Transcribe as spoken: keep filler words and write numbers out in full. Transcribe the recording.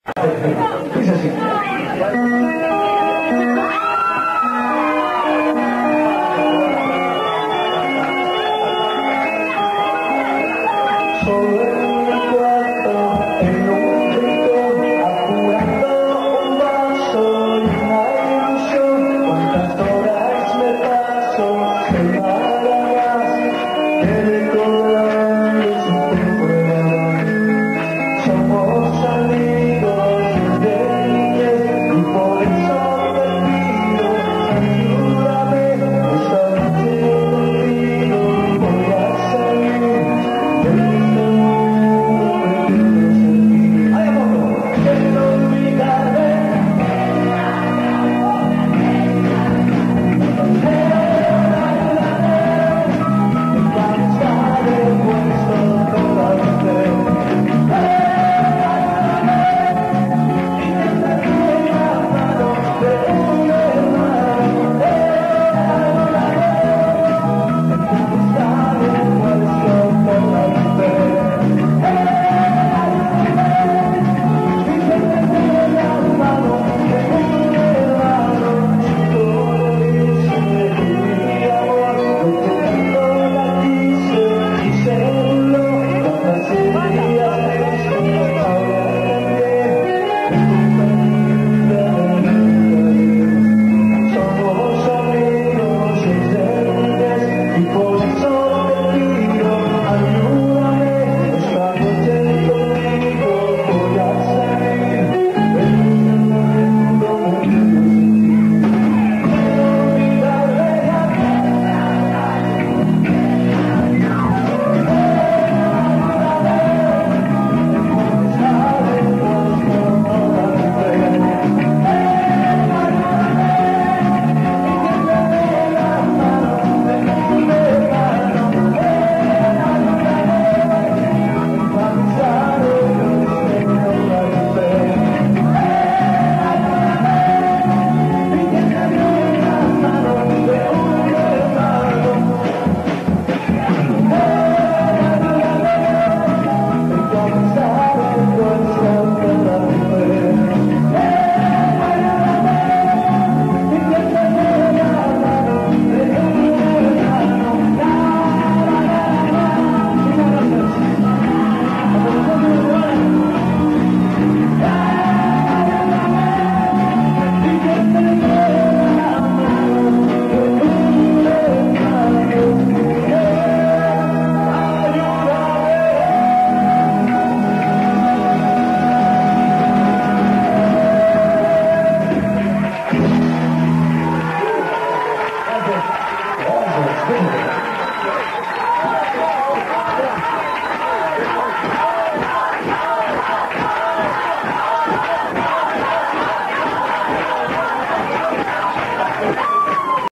Dice así. Solo en mi cuarto, en un rincón, apurando un vaso y una ilusión. Cuántas horas me paso, semanas, que recordando su temporada. Somos amigos desde niñez y por eso te pido, ayúdame, esta noche contigo voy a salir. Gracias. Gracias.